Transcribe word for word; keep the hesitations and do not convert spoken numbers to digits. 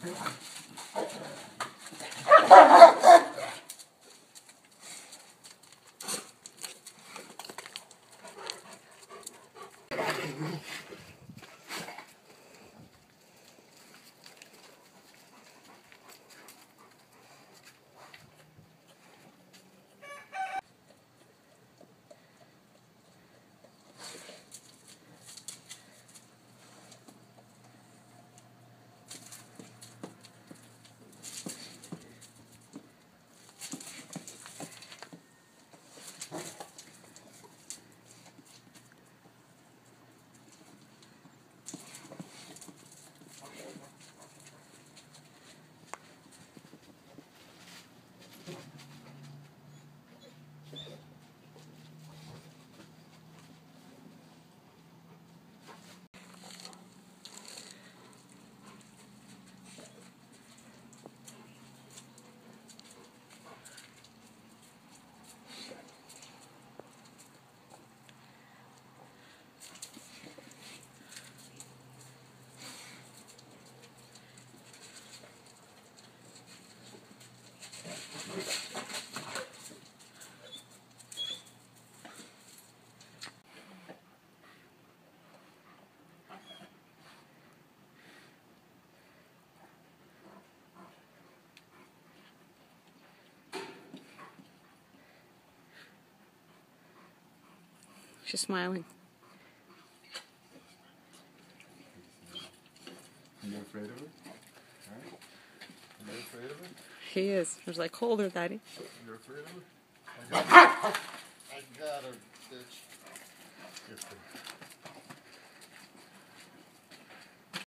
She's smiling. Are you afraid of it? Right? Are you afraid of it? He is. He was like, hold her, Daddy. You're afraid of it? I got, I got her, bitch.